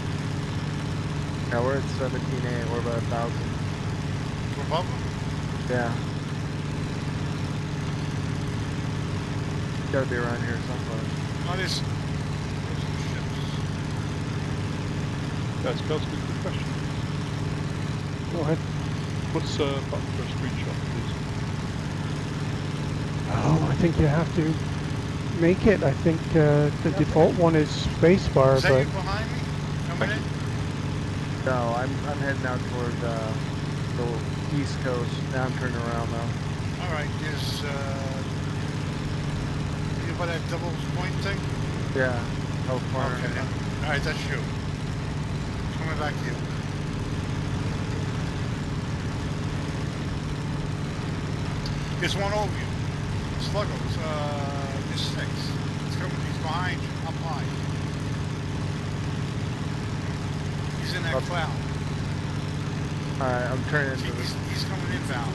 Speaker 3: Yeah, we're at seventeen A. We're about a thousand.
Speaker 2: We're above them?
Speaker 3: Yeah. Gotta be around here somewhere.
Speaker 2: Oh, there's, there's some ships.
Speaker 4: That's Gus, good question.
Speaker 10: Go ahead.
Speaker 4: What's uh, button for a screenshot, please?
Speaker 10: Oh, I think you have to make it. I think uh, the default one is spacebar,
Speaker 2: Is that
Speaker 10: but
Speaker 2: you behind me? Coming in?
Speaker 3: No, I'm I'm heading out toward uh, the east coast. Now I'm turning around now.
Speaker 2: All right, there's, uh, you know about that double point thing?
Speaker 3: Yeah. Oh, corner.
Speaker 2: Okay, then. All right, that's you. Coming back to you. There's one over you. Sluggles, uh, there's six. It's coming, he's behind you, up high. He's in that
Speaker 3: Up.
Speaker 2: cloud.
Speaker 3: Alright, I'm turning
Speaker 2: See,
Speaker 3: into
Speaker 2: he's,
Speaker 3: this.
Speaker 2: he's coming inbound.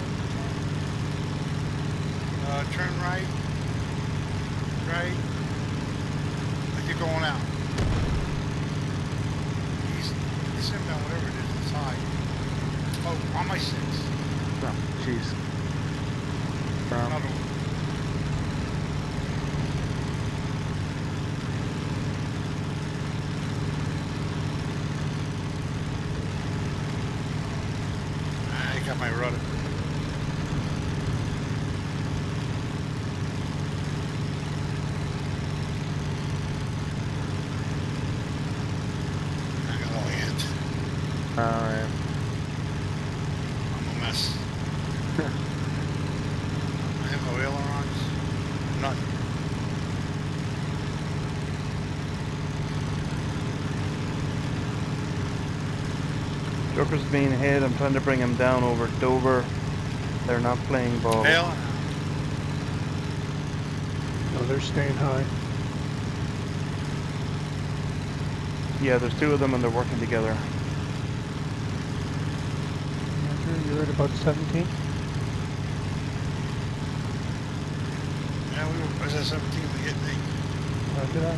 Speaker 2: Uh, turn right. Right. Like you're going out. He's, he's inbound, whatever it is, it's high. Oh, on my six.
Speaker 3: Oh, jeez. Um,
Speaker 2: Another one. I got my rudder. I got all hands.
Speaker 3: Alright.
Speaker 2: I'm a mess. I have no ailerons. Nothing.
Speaker 1: Joker's being hit. I'm trying to bring him down over Dover. They're not playing ball.
Speaker 2: Ailer.
Speaker 10: no, they're staying high.
Speaker 1: Yeah, there's two of them and they're working together.
Speaker 10: Roger, you're at about seventeen.
Speaker 2: Yeah, we were, I was at seventeen, we hit me.
Speaker 10: Roger that.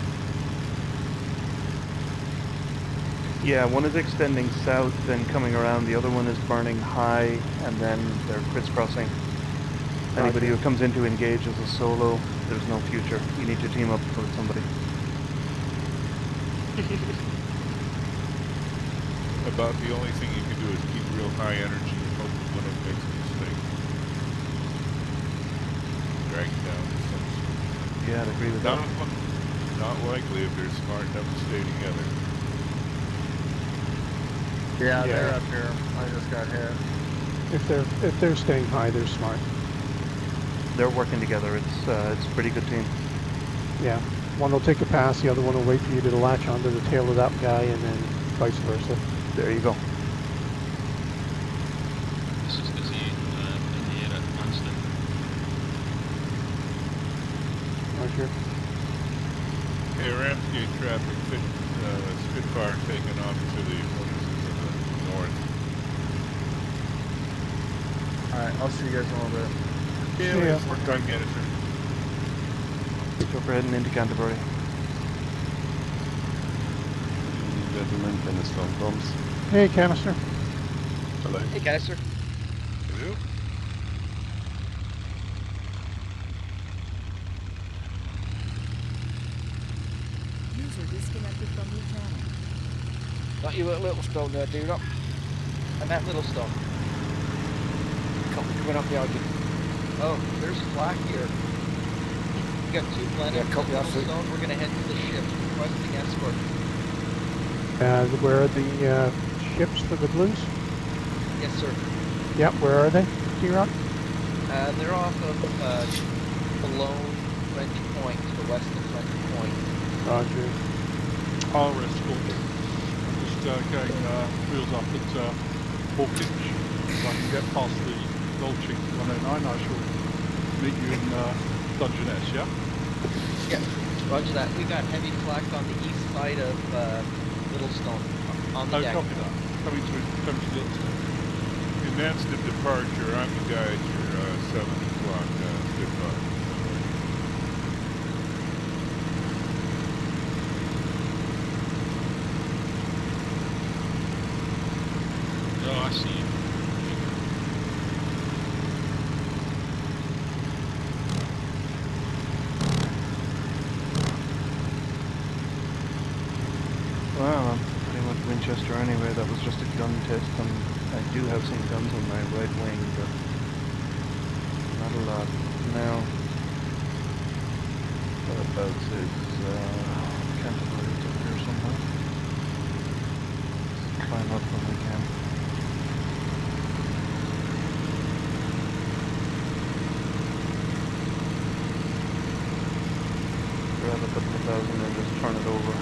Speaker 1: Yeah, one is extending south, then coming around. The other one is burning high, and then they're crisscrossing. Anybody who comes in to engage as a solo, there's no future. You need to team up with somebody.
Speaker 11: About the only thing you can do is keep real high energy and hope when it makes a mistake. Drag it down to some sort.
Speaker 1: Yeah, I'd agree with
Speaker 11: Not,
Speaker 1: that.
Speaker 11: not likely if they're smart enough to stay together.
Speaker 3: Yeah,
Speaker 10: Yeah.
Speaker 3: they're up here. I just got hit.
Speaker 10: If they're if they're staying high, they're smart.
Speaker 1: They're working together. It's uh, it's a pretty good team.
Speaker 10: Yeah. One will take a pass, the other one will wait for you to latch onto the tail of that guy, and then vice versa.
Speaker 1: There you go.
Speaker 12: This is busy uh, in the
Speaker 10: Roger.
Speaker 11: Okay, Ramsgate traffic, fit, uh, Spitfire taking off to the, what is it, to the north.
Speaker 3: Alright, I'll see you guys in a little bit.
Speaker 11: Yeah,
Speaker 10: See ya.
Speaker 11: let's work on getting it.
Speaker 1: So we're heading into Canterbury.
Speaker 12: Gentlemen, canister on bombs.
Speaker 10: Hey, canister.
Speaker 12: Hello.
Speaker 5: Hey, canister.
Speaker 11: Hello?
Speaker 13: User disconnected from your channel.
Speaker 8: Not you at Littlestone there, do you not?
Speaker 5: I'm at Littlestone.
Speaker 8: Copy coming up behind you.
Speaker 5: Oh, there's flak here. We got two planets
Speaker 8: Yeah, copy,
Speaker 5: at
Speaker 8: I'll see.
Speaker 5: Littlestone. We're gonna head to the ship. Requesting escort.
Speaker 10: Uh, where are the uh, ships for the Blues?
Speaker 5: Yes, sir.
Speaker 10: Yep, where are they? T-Rock?
Speaker 5: Uh, they're off of uh, Boulogne, French Point, to the west of French Point.
Speaker 10: Roger.
Speaker 4: I'll escort you. I'm just uh, going uh, wheels up at uh, Hawkinge. If I can get past the Dolce one oh nine, I shall meet you in uh, Dungeness, yeah?
Speaker 5: Yeah, roger that. We got heavy flak on the east side of uh, Littlestone, on the
Speaker 4: Oh,
Speaker 5: deck.
Speaker 4: copy that. Coming to, coming to Littlestone.
Speaker 11: Announced the departure. I'm the guy at your uh, seven o'clock uh, Spitfire. Oh, I see you.
Speaker 1: Well, I'm pretty much Winchester anyway. That was just a gun test, and I do have some guns on my right wing, but not a lot. Now, whereabouts is uh, Canterbury? It's up here somewhere. Let's climb up when we can. Grab a couple of thousand and just turn it over.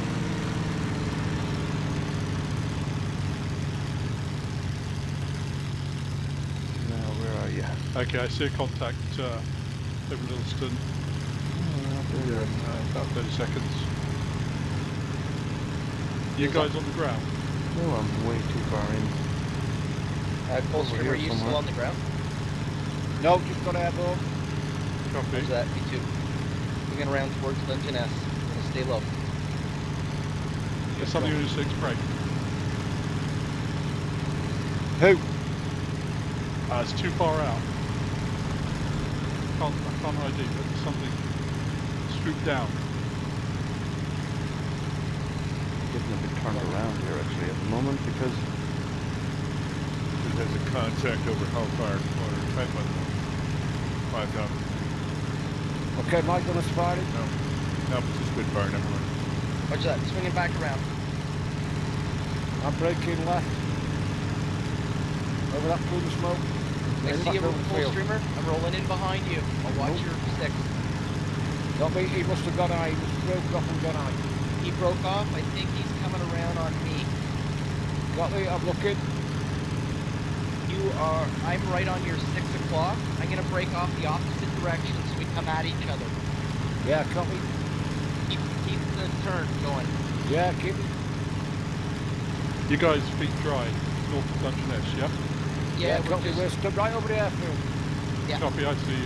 Speaker 4: Okay, I see a contact uh, over Littleton.
Speaker 1: Oh,
Speaker 4: Yeah, uh, about thirty seconds. You guys on the ground?
Speaker 1: No, I'm way too far in.
Speaker 5: Uh, Coldstream,
Speaker 1: here
Speaker 5: are you still
Speaker 1: somewhere.
Speaker 5: on the ground?
Speaker 8: No, just got airborne.
Speaker 4: Copy.
Speaker 5: Roger that, me too. Moving around towards Dungeness. I'm gonna stay low.
Speaker 4: There's something on your six break.
Speaker 8: Who?
Speaker 4: Uh, it's too far out. Can't, I can't I D, but there's something swooped down.
Speaker 1: Getting a bit turned around here actually at the moment because
Speaker 11: It has a contact over how far? Or type on five thousand.
Speaker 8: Okay, Mike gonna spot it.
Speaker 11: No. No, it's a Spitfire, never mind.
Speaker 5: Roger that, swinging back around.
Speaker 8: I'm braking left. Over that plume of smoke.
Speaker 5: I
Speaker 8: Then
Speaker 5: see
Speaker 8: back
Speaker 5: you,
Speaker 8: over the
Speaker 5: full
Speaker 8: field.
Speaker 5: streamer. I'm rolling in behind you. I'll watch
Speaker 8: Nope.
Speaker 5: your six.
Speaker 8: Got me, he must have gone high. He must have broke off and gone high.
Speaker 5: He broke off. I think he's coming around on me.
Speaker 8: Got me, I'm looking.
Speaker 5: You are, I'm right on your six o'clock. I'm gonna break off the opposite direction so we come at each other.
Speaker 8: Yeah, got me.
Speaker 5: Keep, keep the turn going.
Speaker 8: Yeah, keep it.
Speaker 4: You guys feet dry, north of Dungeness, yeah?
Speaker 5: Yeah,
Speaker 8: got
Speaker 5: we're
Speaker 8: me. We're
Speaker 5: just,
Speaker 8: stood right over the airfield.
Speaker 5: yeah.
Speaker 4: Copy, I see you.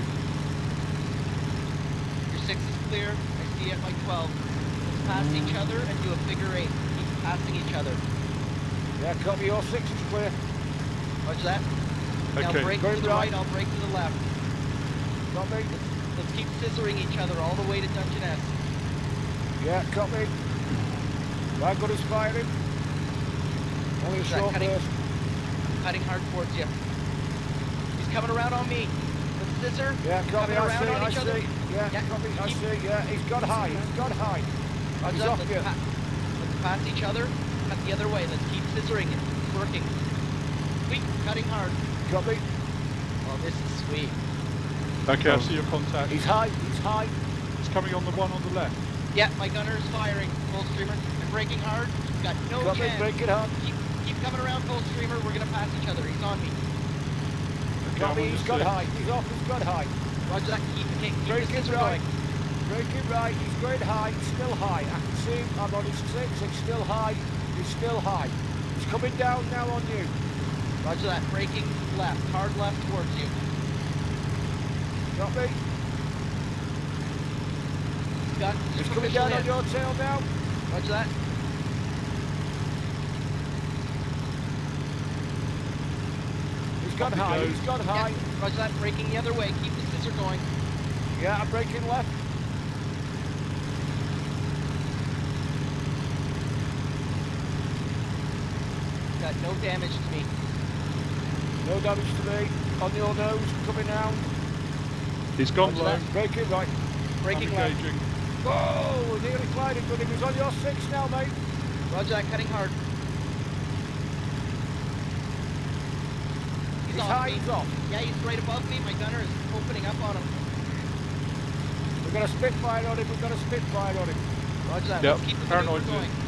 Speaker 5: Your six is clear. I see it like twelve. Let's pass each other and do a figure eight. Keep passing each other.
Speaker 8: Yeah, got me. Your six is clear.
Speaker 5: Watch that. Now
Speaker 4: Okay.
Speaker 5: break
Speaker 8: Go
Speaker 5: to the
Speaker 8: right.
Speaker 5: right, I'll break to the left.
Speaker 8: Got me.
Speaker 5: Let's keep scissoring each other all the way to Dungeness.
Speaker 8: Yeah, got me. Right, good as firing. Only a
Speaker 5: Is that
Speaker 8: short
Speaker 5: cutting?
Speaker 8: burst.
Speaker 5: Cutting hard towards you. He's coming around on me. Let's scissor.
Speaker 8: Yeah, got me.
Speaker 5: Coming
Speaker 8: I
Speaker 5: around
Speaker 8: see.
Speaker 5: on
Speaker 8: I
Speaker 5: each other.
Speaker 8: see. Yeah,
Speaker 5: Yeah,
Speaker 8: got me. I
Speaker 5: keep-
Speaker 8: see. Yeah, he's got high. He's got high.
Speaker 5: Roger
Speaker 8: He's
Speaker 5: that.
Speaker 8: off
Speaker 5: Let's,
Speaker 8: you.
Speaker 5: pa- let's pass each other. Cut the other way. Let's keep scissoring it. It's working. Sweet. Cutting hard.
Speaker 8: Got me.
Speaker 5: Oh, this is sweet.
Speaker 4: Okay, I see your contact.
Speaker 8: He's high. He's high.
Speaker 4: It's coming on the one on the left.
Speaker 5: Yeah, my gunner is firing. Full streamer. I'm braking hard. You've got no
Speaker 8: Got me.
Speaker 5: chance.
Speaker 8: Break it hard.
Speaker 5: Keep, keep coming around, full streamer. We're gonna pass each other. He's on me.
Speaker 4: Okay,
Speaker 8: Got
Speaker 4: I'm
Speaker 8: me.
Speaker 4: on
Speaker 8: He's
Speaker 4: the
Speaker 8: got
Speaker 4: six.
Speaker 8: high. He's off. He's got high.
Speaker 5: Roger that. Keep, keep, keep
Speaker 8: Break
Speaker 5: the
Speaker 8: it
Speaker 5: scissor
Speaker 8: right.
Speaker 5: going.
Speaker 8: Break it right, he's going high, he's still high. I can see him, I'm on his six, he's still high, he's still high. He's coming down now on you.
Speaker 5: Roger that, braking left, hard left towards you.
Speaker 8: Got me?
Speaker 5: Got
Speaker 8: He's coming down on your tail now.
Speaker 5: Roger that.
Speaker 8: He's gone high, he's gone high.
Speaker 5: Yeah, roger that, braking the other way, keep the scissor going.
Speaker 8: Yeah, I'm braking left.
Speaker 5: Got no damage to me.
Speaker 8: No damage to me. On your nose, coming round.
Speaker 4: He's gone
Speaker 5: Roger
Speaker 4: low.
Speaker 5: that.
Speaker 8: Braking right.
Speaker 5: Braking
Speaker 4: I'm
Speaker 5: left.
Speaker 4: engaging.
Speaker 8: Whoa, nearly gliding with him. He's on your six now, mate.
Speaker 5: Roger that, cutting hard. He's,
Speaker 8: He's
Speaker 5: off
Speaker 8: high,
Speaker 5: me.
Speaker 8: he's off.
Speaker 5: Yeah, he's right above me. My gunner is opening up on him.
Speaker 8: We've got a Spitfire on him, we've got a Spitfire on him.
Speaker 5: Roger that,
Speaker 4: Yep.
Speaker 5: let's keep the
Speaker 4: Paranoid
Speaker 5: maneuver going.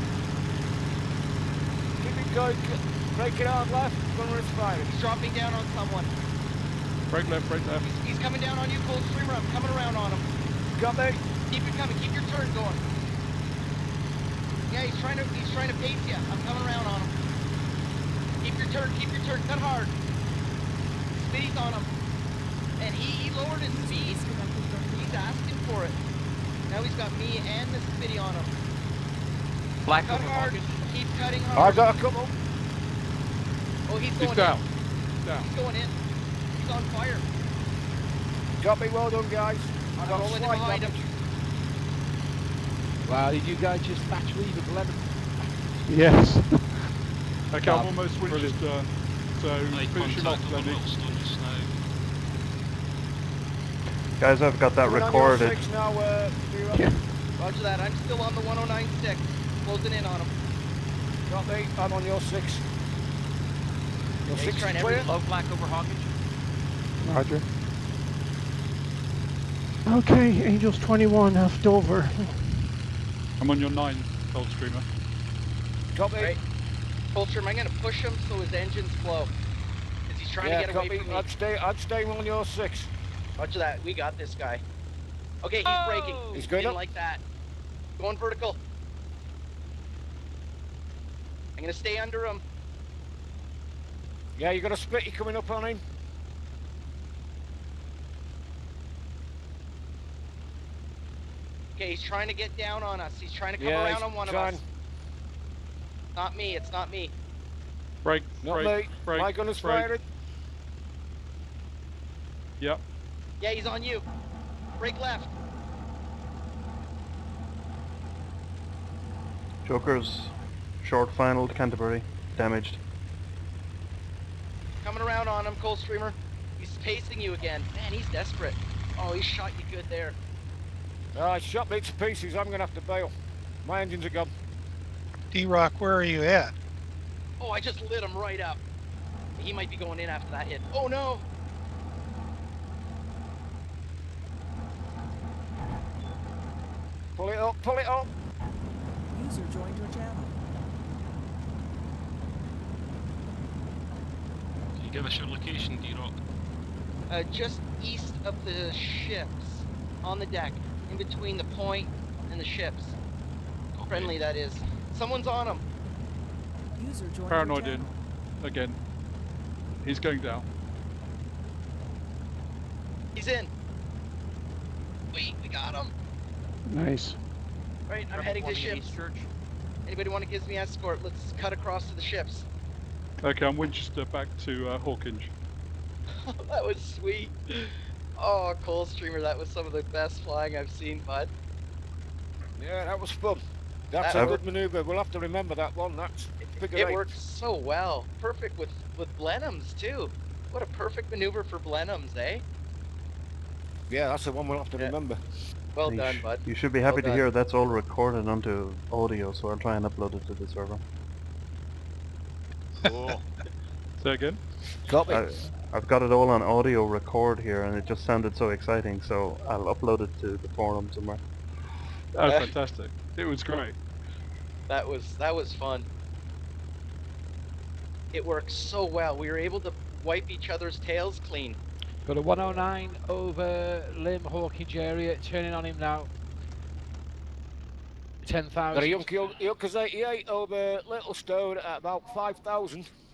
Speaker 8: Keep it going, break it hard left, gunner is firing.
Speaker 5: He's dropping down on someone.
Speaker 4: Break left, break left.
Speaker 5: He's, he's coming down on you, Cold Streamer. I'm coming around on him.
Speaker 8: Got me?
Speaker 5: Keep it coming, keep your turn going. Yeah, he's trying to he's trying to pace you. I'm coming around on him. Keep your turn, keep your turn, cut hard. Speed's on him. And he, he lowered his speed. He's asking for it. Now he's got me and the Spitty on him.
Speaker 9: Black
Speaker 5: Cut
Speaker 9: over
Speaker 5: hard,
Speaker 9: Hawkins.
Speaker 5: keep cutting
Speaker 8: I
Speaker 5: hard.
Speaker 8: got a couple.
Speaker 5: Oh, he's
Speaker 4: He's
Speaker 5: going
Speaker 4: down.
Speaker 5: in.
Speaker 4: Down.
Speaker 5: He's going in. He's on fire.
Speaker 8: Got me, well done guys. I
Speaker 5: I'm
Speaker 8: got
Speaker 5: rolling in
Speaker 8: slight
Speaker 5: behind
Speaker 8: damage.
Speaker 5: him.
Speaker 6: Wow, did you guys just batch leave at eleven?
Speaker 10: Yes.
Speaker 4: Okay, I'm almost switched, uh, so
Speaker 7: Make
Speaker 4: finish him off,
Speaker 7: contact on
Speaker 4: Lenny.
Speaker 7: little stone of snow.
Speaker 1: Guys, I've got that
Speaker 8: Coming on your
Speaker 1: recorded.
Speaker 8: six now, uh, zero.
Speaker 10: Yeah.
Speaker 5: Roger that, I'm still on the one oh nine stick. Closing in on him.
Speaker 8: Got me, I'm on your six. Your
Speaker 5: Yeah, he's
Speaker 8: six is
Speaker 5: trying
Speaker 8: clear.
Speaker 5: everything.
Speaker 9: Low black over Hawkins.
Speaker 10: Roger. Okay, Angels twenty-one, left over.
Speaker 4: I'm on your nine, Cold Streamer.
Speaker 8: Got me.
Speaker 5: Right. Fultrum, I'm gonna push him so his engines flow. Because he's trying
Speaker 8: Yeah,
Speaker 5: to get
Speaker 8: got
Speaker 5: away
Speaker 8: me.
Speaker 5: from me.
Speaker 8: I'd stay, I'd stay on your six.
Speaker 5: Roger that, we got this guy. Okay, he's
Speaker 9: Oh!
Speaker 5: braking.
Speaker 8: He's going
Speaker 5: Didn't
Speaker 8: up.
Speaker 5: like that. Going vertical. I'm gonna stay under him.
Speaker 8: Yeah, you got a Spitty coming up on him.
Speaker 5: Okay, he's trying to get down on us. He's trying to come
Speaker 8: Yeah,
Speaker 5: around
Speaker 8: he's
Speaker 5: on one
Speaker 8: trying.
Speaker 5: of us. Not me, it's not me.
Speaker 4: Break,
Speaker 8: Not
Speaker 4: break,
Speaker 8: me.
Speaker 4: break,
Speaker 8: My gunner's
Speaker 4: break.
Speaker 8: firing.
Speaker 4: Yep.
Speaker 5: Yeah, he's on you. Brake left.
Speaker 1: Joker's short final to Canterbury, damaged.
Speaker 5: Coming around on him, Cold Streamer. He's pacing you again. Man, he's desperate. Oh, he shot you good there.
Speaker 8: Ah, uh, shot me to pieces. I'm gonna have to bail. My engines are gone.
Speaker 14: D-Rock, where are you at?
Speaker 5: Oh, I just lit him right up. He might be going in after that hit. Oh no!
Speaker 8: Pull it up, pull it up.
Speaker 13: User joined your channel.
Speaker 7: Can you give us your location, D-Rock?
Speaker 5: Uh, just east of the ships. On the deck. In between the point and the ships.
Speaker 7: Okay.
Speaker 5: Friendly, that is. Someone's on him.
Speaker 13: User joined
Speaker 4: Paranoid
Speaker 13: your
Speaker 4: in.
Speaker 13: channel.
Speaker 4: Again. He's going down.
Speaker 5: He's in. Wait, we got him.
Speaker 10: Nice.
Speaker 5: Right, I'm
Speaker 9: Rebel
Speaker 5: heading to
Speaker 9: forming in
Speaker 5: ships.
Speaker 9: East Church.
Speaker 5: Anybody want to give me escort? Let's cut across to the ships.
Speaker 4: Okay, I'm Winchester back to uh, Hawkinge.
Speaker 5: That was sweet. Oh, Cold Streamer, that was some of the best flying I've seen, bud.
Speaker 8: Yeah, that was fun. That's
Speaker 5: That-
Speaker 8: a good manoeuvre. We'll have to remember that one. That's figure
Speaker 5: It
Speaker 8: eight.
Speaker 5: worked so well. Perfect with, with Blenheims, too. What a perfect maneuver for Blenheims, eh?
Speaker 8: Yeah, that's the one we'll have to
Speaker 5: Yeah.
Speaker 8: remember.
Speaker 5: Well
Speaker 1: you
Speaker 5: done,
Speaker 1: sh-
Speaker 5: bud.
Speaker 1: You should be happy
Speaker 5: Well
Speaker 1: to
Speaker 5: done.
Speaker 1: hear that's all recorded onto audio, so I'll try and upload it to the server.
Speaker 11: Cool.
Speaker 4: Say again?
Speaker 8: Copy.
Speaker 1: I, I've got it all on audio record here, and it just sounded so exciting, so I'll upload it to the forum somewhere.
Speaker 4: Oh,
Speaker 5: Yeah.
Speaker 4: fantastic. It was great.
Speaker 5: That was that was fun. It worked so well. We were able to wipe each other's tails clean.
Speaker 6: Got a one oh nine over Lim Hawkinge area, turning on him now. ten
Speaker 8: Got a
Speaker 6: thousand.
Speaker 8: Yankee Yunkers eighty-eight over Little Stone at about five thousand.